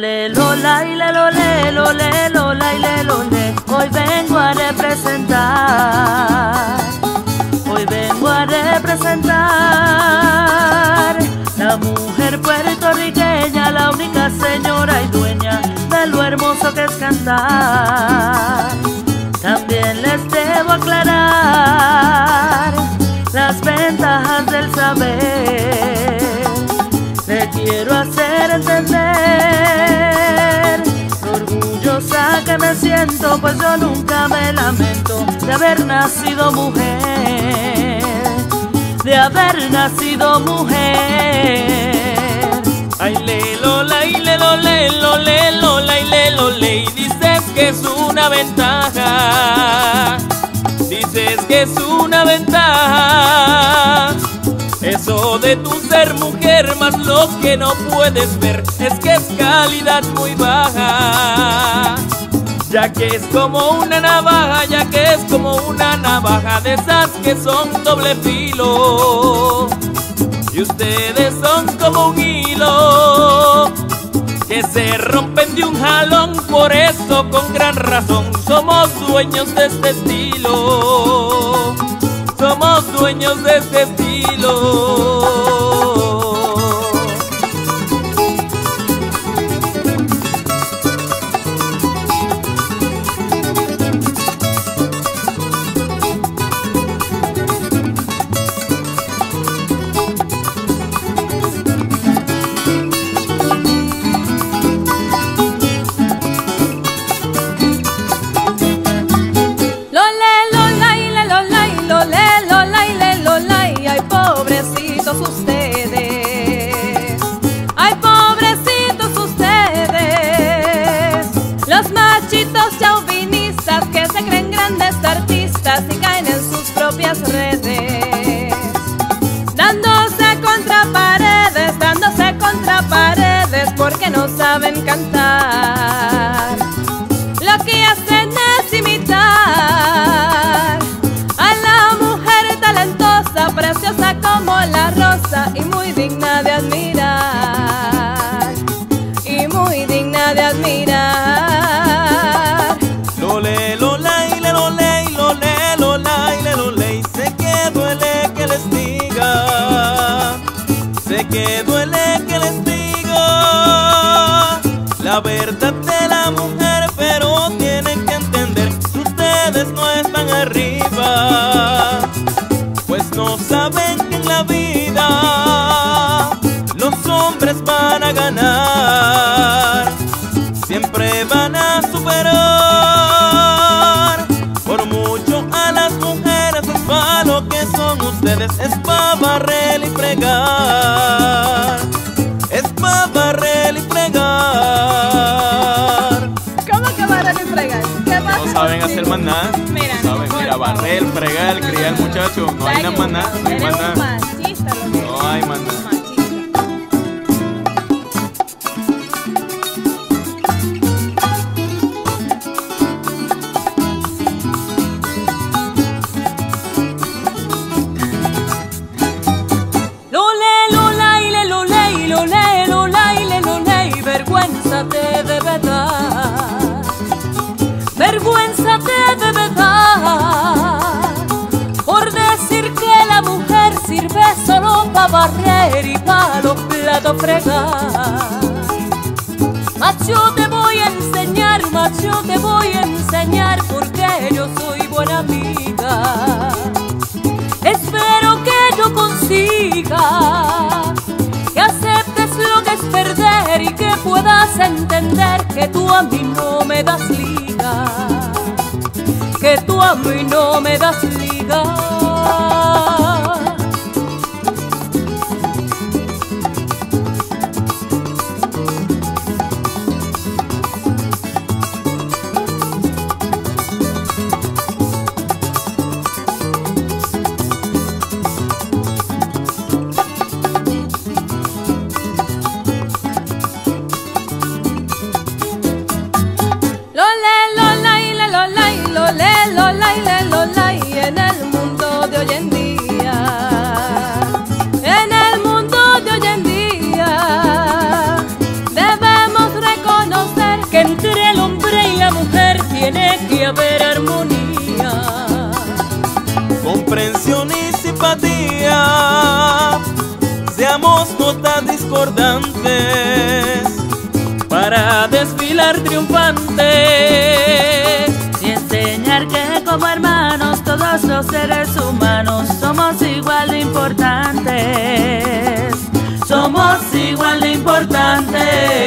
Lole, lola, y le, lole, lole, lola, y le, lole. Hoy vengo a representar. Hoy vengo a representar la mujer puertorriqueña, la única señora y dueña de lo hermoso que es cantar. También les debo aclarar las ventajas del saber. Le quiero hacer entender lo orgullosa que me siento, pues yo nunca me lamento de haber nacido mujer, de haber nacido mujer. Ay, le, lola, y le, lole, lole, lola, y le, lole. Y dices que es una ventaja, dices que es una ventaja. Eso de tu ser mujer, más lo que no puedes ver es que es calidad muy baja. Ya que es como una navaja, ya que es como una navaja de esas que son doble filo. Y ustedes son como un hilo que se rompen de un jalón. Por eso con gran razón somos dueños de este estilo. Somos dueños de este estilo. Ustedes, ay pobrecitos ustedes, los machitos chauvinistas que se creen grandes artistas y caen en sus propias redes, dándose contra paredes porque no saben cantar. Lo que hacen es imitar a la mujer talentosa, preciosa como la rosa y muy digna de admirar, y muy digna de admirar. Lole, lola, y le, lole, y lole, lola, y le, lole. Y sé que duele que les diga, sé que duele que les diga la verdad de la mujer, pero tienen que entender que ustedes no están arriba, pues no saben que en la vida los hombres van a ganar, siempre van a superar por mucho a las mujeres. Es pa' lo que son ustedes, es pa' barrer y fregar, es pa' barrer y fregar. ¿Cómo que barrer y fregar? ¿Qué pasa? No saben hacer más nada. Mira, no saben, mira, barrer, fregar, criar muchachos. No hay nada más nada. No hay más nada. Machista, lo que No hay más nada. Vergüénzate de verdad, vergüénzate de verdad, por decir que la mujer sirve solo pa' barrer y pa' los platos fregar. Macho te voy a enseñar, macho te voy a enseñar, porque yo soy buena amiga. Espero que yo consiga que aceptes lo que es perder y que puedas entender que tú a mí no me das liga, que tú a mí no me das liga. Lole, lola, y le, lola, y lole, lola, y le, lola, y en el mundo para desfilar triunfantes y enseñar que como hermanos todos los seres humanos somos igual de importantes. Somos igual de importantes.